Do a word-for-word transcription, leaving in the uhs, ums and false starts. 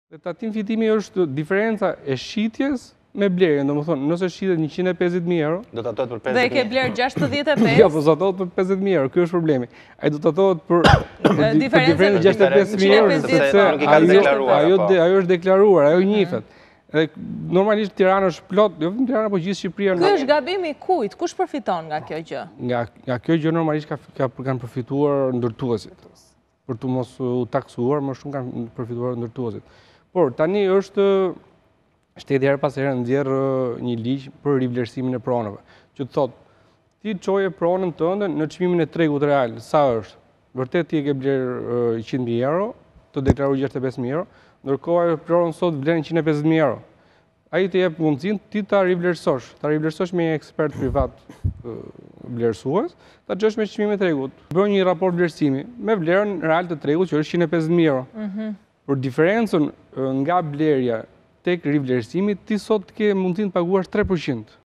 Dhe tatim fitimi është diferenca e shitjes me blerjen, domethënë, nëse shitet njëqind e pesëdhjetë mijë euro, do të atot për pesëdhjetë Dhe e ke bler gjashtëdhjetë e pesë? Jo, po zatohet për pesëdhjetë mijë euro, ky është problemi. Ai do të thotë për për diferencën gjashtëdhjetë e pesë mijë euro, sepse ajo ajo ajo është deklaruar, ajo njihet. Dhe normalisht Tirana është plot, jo vetëm Tirana, po gjithë Shqipëria. Ky është gabimi i kujt? Kush përfiton nga kjo gjë? Nga nga kjo gjë normalisht ka ka kanë përfituar ndërtuesit. Për të mos u taksuar, më shumë kanë përfituar ndërtuesit. Por tani është shteti her pas here nxjerr një ligj për rivlerësimin e pronave, që të thotë ti çoje pronën tënde në çmimin e tregut real, sa është? Vërtet ti e ke bler njëqind mijë euro, të deklaruar gjashtëdhjetë e pesë mijë euro, ndërkohë ajo pronë sot vlen njëqind e pesëdhjetë mijë euro. Ai të jep mundësinë ti ta rivlerësosh, ta rivlerësosh me një ekspert privat vlerësues, ta çosh me çmimin e tregut. Bën një raport vlerësimi me vlerën real të tregut që është njëqind e pesëdhjetë mijë euro. Për diferencën nga blerja tek rivlerësimi, ti sot ke mundësinë të paguash tre përqind.